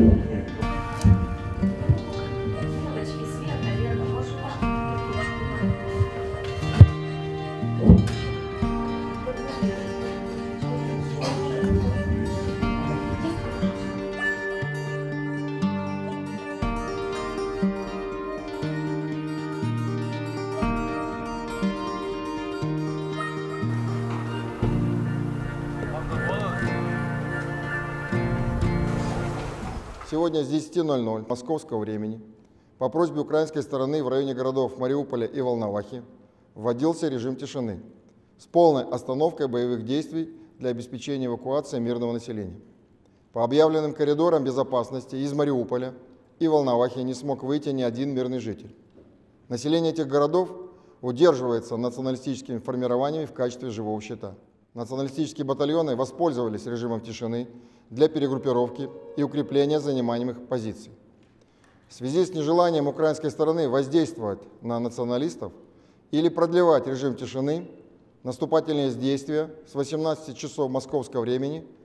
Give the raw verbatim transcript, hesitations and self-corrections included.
Сегодня с десяти ноль-ноль московского времени по просьбе украинской стороны в районе городов Мариуполя и Волновахи вводился режим тишины с полной остановкой боевых действий для обеспечения эвакуации мирного населения. По объявленным коридорам безопасности из Мариуполя и Волновахи не смог выйти ни один мирный житель. Население этих городов удерживается националистическими формированиями в качестве живого щита. Националистические батальоны воспользовались режимом тишины для перегруппировки и укрепления занимаемых позиций. В связи с нежеланием украинской стороны воздействовать на националистов или продлевать режим тишины, наступательные действия с восемнадцати часов московского времени